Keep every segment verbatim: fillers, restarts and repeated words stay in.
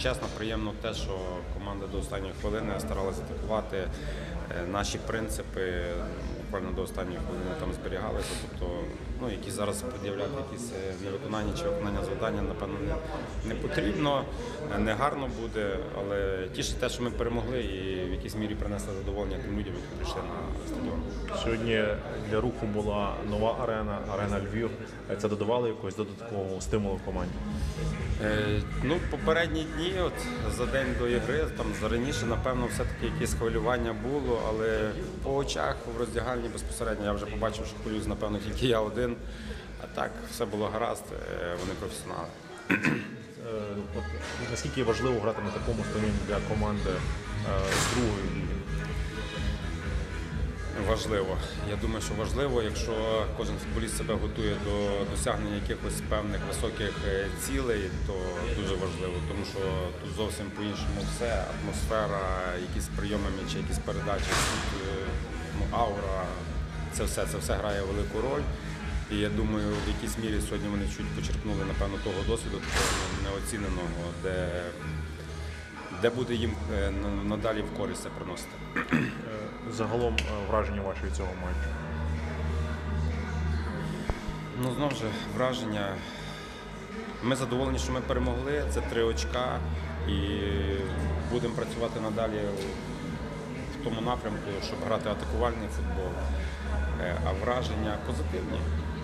чесно, приємно те, що команда до останньої хвилини старалася атакувати. Наші принципи буквально до останньої хвилини там зберігалися. Тобто, ну, які зараз пред'являти якісь невиконання чи виконання завдання, напевно, не, не потрібно, не гарно буде, але тішить те, що ми перемогли і в якійсь мірі принесли задоволення тим людям, які прийшли на стадіон. Сьогодні для руху була нова арена, арена Львів. Це додавало якогось додаткового стимулу в команді? Е, ну, попередні дні, от за день до ігри, там раніше, напевно, все-таки якесь хвилювання було, але по очах в роздягальні безпосередньо я вже побачив, що хвилююсь, напевно, тільки я один. А так, все було гаразд, вони професіонали. От, наскільки важливо грати на такому стадіоні для команди з другої ліги? Важливо. Я думаю, що важливо, якщо кожен футболіст себе готує до досягнення якихось певних високих цілей, то дуже важливо, тому що тут зовсім по-іншому все, атмосфера, якісь прийоми м'яча, якісь передачі, ну, аура, це все, це все грає велику роль. І я думаю, в якійсь мірі сьогодні вони чуть почерпнули, напевно, того досвіду, такого неоціненого, де, де буде їм надалі в користь це приносити. Загалом враження ваші від цього матчу? Ну, знову ж, враження. Ми задоволені, що ми перемогли, це три очка і будемо працювати надалі в тому напрямку, щоб грати атакувальний футбол, а враження позитивні.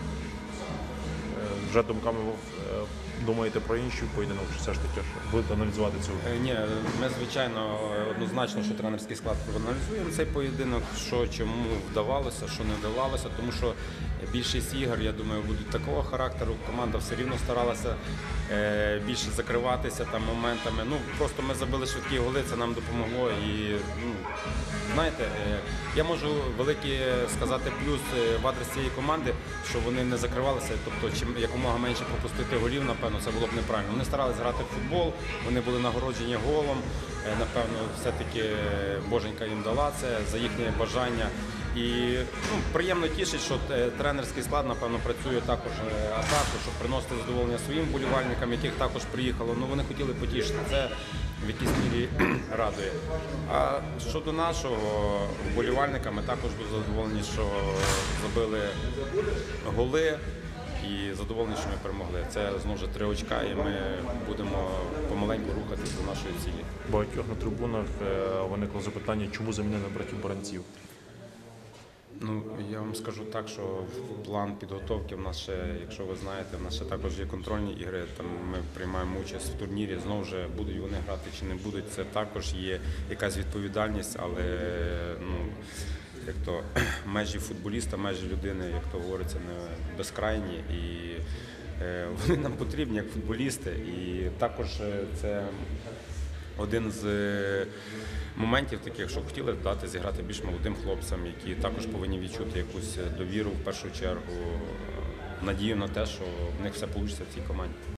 Вже думками ви думаєте про інші поєдинок, чи все ж таки будете аналізувати цю? Ні, ми, звичайно, однозначно, що тренерський склад проаналізуємо цей поєдинок, що чому вдавалося, що не вдавалося, тому що більшість ігор, я думаю, будуть такого характеру. Команда все рівно старалася е, більше закриватися там моментами. Ну, просто ми забили швидкі голи, це нам допомогло. І, ну, знаєте, е, я можу великий сказати плюс в адрес цієї команди, що вони не закривалися, тобто чим якомога менше пропустити голів, напевно, це було б неправильно. Вони старалися грати в футбол, вони були нагороджені голом, е, напевно, все-таки Боженька їм дала це за їхнє бажання. І, ну, приємно тішить, що тренерський склад, напевно, працює також атаку, щоб приносити задоволення своїм вболівальникам, яких також приїхало. Ну, вони хотіли потішити. Це в якійсь мірі радує. А щодо нашого вболівальника, ми також дуже задоволені, що забили голи і задоволені, що ми перемогли. Це, знову ж, три очка, і ми будемо помаленьку рухатися до нашої цілі. Багатьох на трибунах виникло запитання, чому замінили братів Баранців? Ну, я вам скажу так, що план підготовки в нас ще, якщо ви знаєте, в нас ще також є контрольні ігри, там ми приймаємо участь в турнірі, знову ж будуть вони грати чи не будуть, це також є якась відповідальність, але, ну, як то, межі футболіста, межі людини, як то говориться, не безкрайні, і е, вони нам потрібні як футболісти, і також це один з моментів таких, що хотіли дати зіграти більш молодим хлопцям, які також повинні відчути якусь довіру в першу чергу, надію на те, що в них все вийде в цій команді.